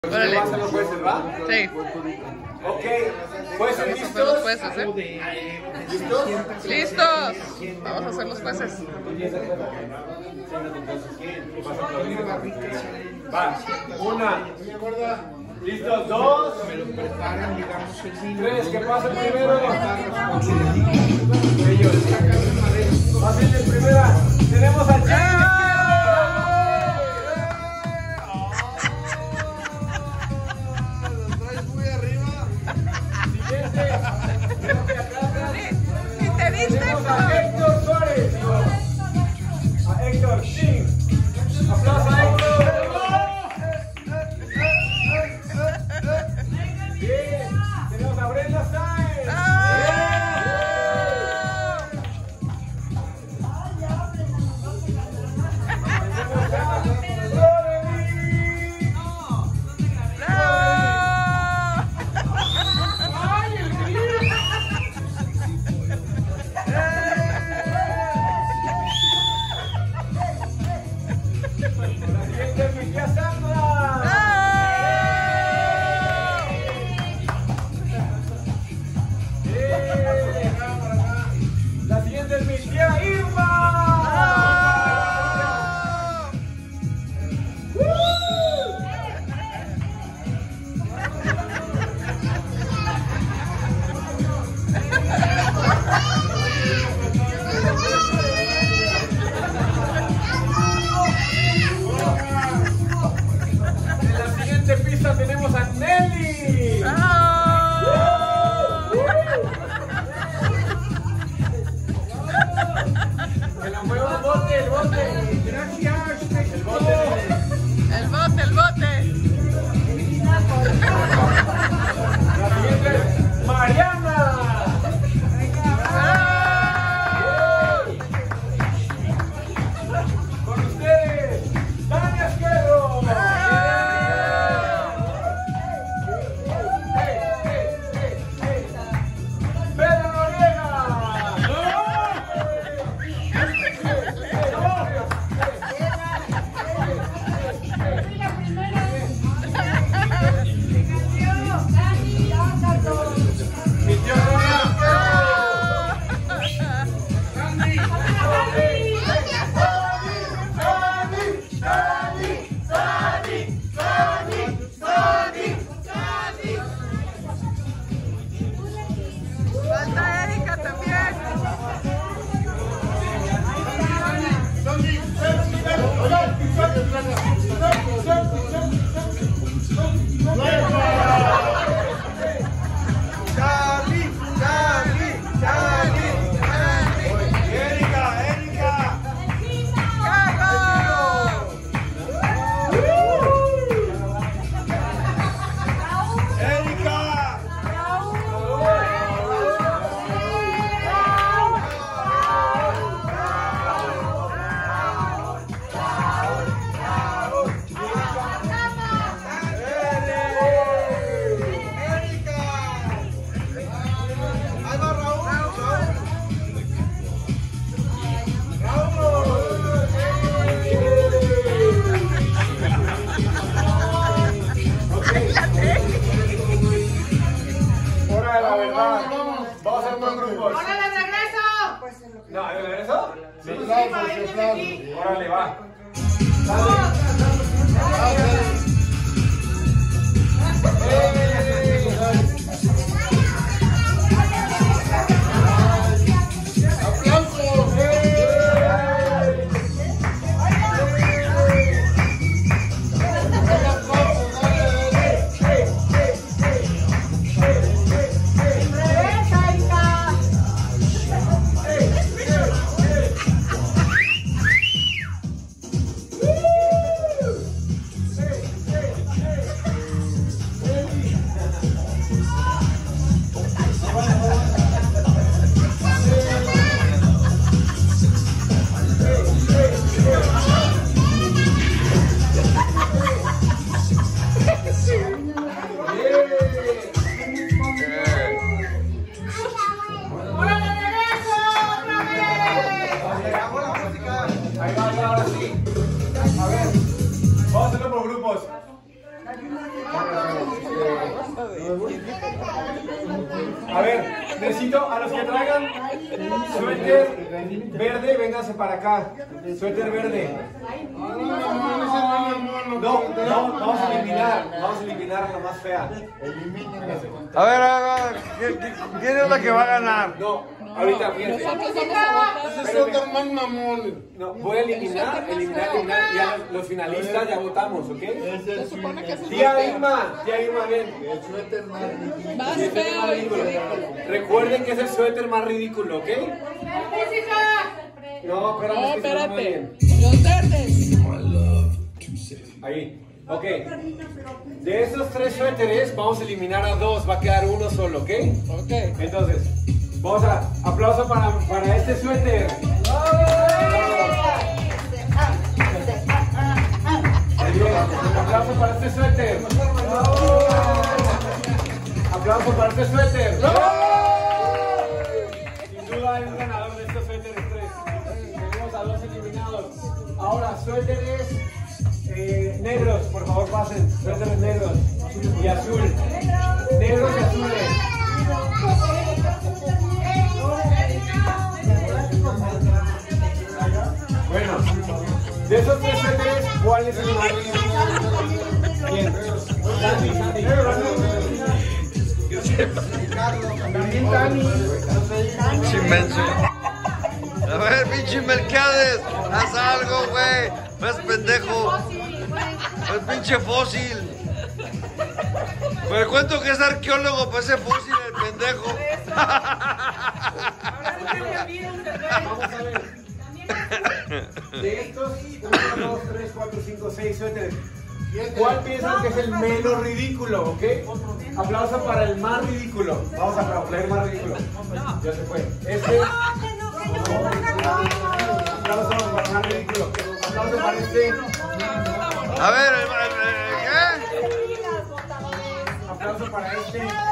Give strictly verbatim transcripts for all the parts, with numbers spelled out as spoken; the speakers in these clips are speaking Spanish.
Órale. ¿Vas a los jueces, va? Sí. Ok, jueces Vamos a hacer los listos. jueces, ¿eh? ¿Listos? ¡Listos! Vamos a hacer los jueces. Va, una. Listos, dos. Tres, que pase el primero. Ellos. Pasen el primera. Tenemos a James. ¿Y te viste? Tenemos a Héctor Suárez. A Héctor, sí. Aplausos a Héctor. Bien. Tenemos a Brenda Sáenz. La siguiente es mi tía Irma. En la siguiente pista tenemos a Nelly. Que la mueva el bote, el bote. Gracias. El bote. El bote, el bote. La siguiente es Mariana. Con ustedes, Tania Esquerro. Pedro Noriega. Mi tío Falta Erika también. Charlie, Charlie, Charlie. Erika, Erika. Erika. Hora de la verdad. Vamos a hacer buen grupo. ¡Ahora de regreso! No, ¿de regreso? Sí. Sí, Órale, va. Ahí va, ahora sí. A ver, vamos a hacerlo por grupos. A ver, necesito a los que traigan suéter verde, vénganse para acá. Suéter verde. No, no, vamos a eliminar, vamos a eliminar la más fea. A ver, a ver, ¿quién es la que va a ganar? No, ahorita fíjense. Nosotros vamos a votar. Ese es otro más mamón. No, voy a eliminar, eliminar, eliminar. Ya los, los finalistas ya votamos, ¿ok? Se supone que es el Tía suéter Irma, tía Irma, bien. El suéter más ridículo. más Sí, feo más y ridículo. ridículo. Recuerden que es el suéter más ridículo, ¿ok? No, espérate, No, es que se llama espérate. bien. Los verdes. Ahí, ok. De esos tres suéteres vamos a eliminar a dos, va a quedar uno solo, ¿ok? Ok. Entonces, vamos a aplauso para, para este suéter. Bien, aplauso para este suéter. Aplauso para este suéter. Sin duda hay un ganador de estos suéteres tres. Tenemos a dos eliminados. Ahora, suéteres eh, negros, por favor pasen. Suéteres negros y azul. Negros y azules. Bueno, de esos tres suéteres, ¿cuál es el más bien? Sandy, Sandy. También Dani. Pinche inmenso. A ver, pinche Melquiades, haz algo, güey. No es pendejo. Es pinche fósil. Me cuento que es arqueólogo, pues ese fósil, el pendejo. Vamos a ver. De estos, uno, dos, tres, cuatro, cinco, seis suéteres, ¿cuál piensan que es el menos ridículo? ¿Ok? Aplauso para el más ridículo. Vamos a aplaudir el más ridículo. Ya se fue. Este. Aplauso para el más ridículo. Aplauso para este. A ver, el, el, el, ¿qué? Aplauso para este. Aplauso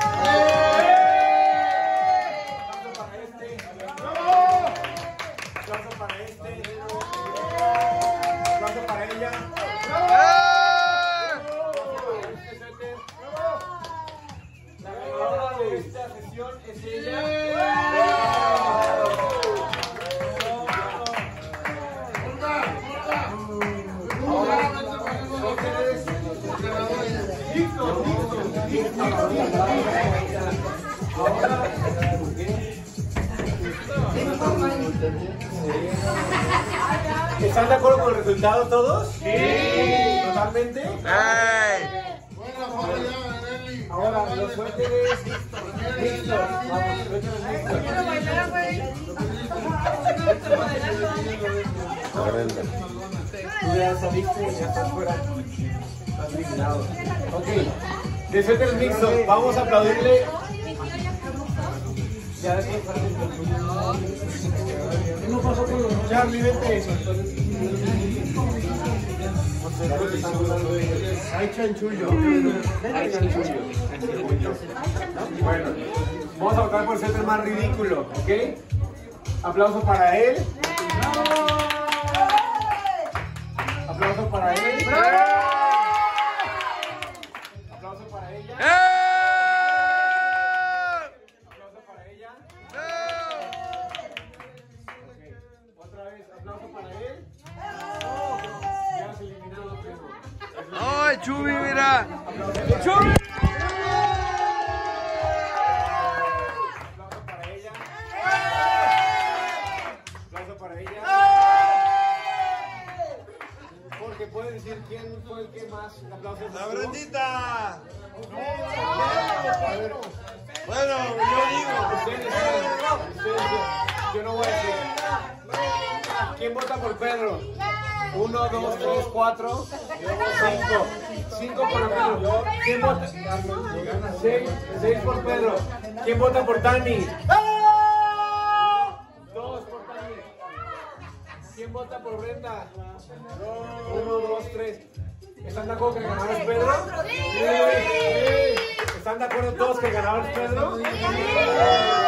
para este. Aplauso para este. Aplauso para ella. La ganadora de esta sesión es ella. ¿Están de acuerdo con el resultado todos? Sí. ¿Totalmente? ¡Ey! Ahora, los suéteres mixtos. Vamos, suéteres mixtos. Tú ya saliste, ya estás fuera. Estás eliminado. Ok. De suéteres mixtos, vamos a aplaudirle. Ya después para ¿qué no pasó con los Charlie? Vente. Hay chanchullo. Hay chanchullo. Bueno, vamos a votar por el suéter más ridículo, ¿ok? Aplauso para él. Aplauso para él. Aplauso para ella. Aplauso para ella. Ok. Otra vez, aplauso para él. Ya has eliminado, primo. ¡Ay, Chubi, mira! ¡Chubi! Aplauso para ella. Aplauso para ella. Porque puede decir quién fue el que más aplausos. ¡La Brendita! Bueno, yo digo. Ustedes, ustedes, ustedes, yo no voy a decir. ¿Quién vota por Pedro? Uno, dos, tres, cuatro, cinco. Cinco por Pedro. ¿Quién vota? Seis, seis por Pedro. ¿Quién vota por Dani? Dos por Dani. ¿Quién vota por Brenda? Uno, dos, tres. ¿Están de acuerdo que el ganador es Pedro? Sí. ¿Están de acuerdo todos que el ganador es Pedro?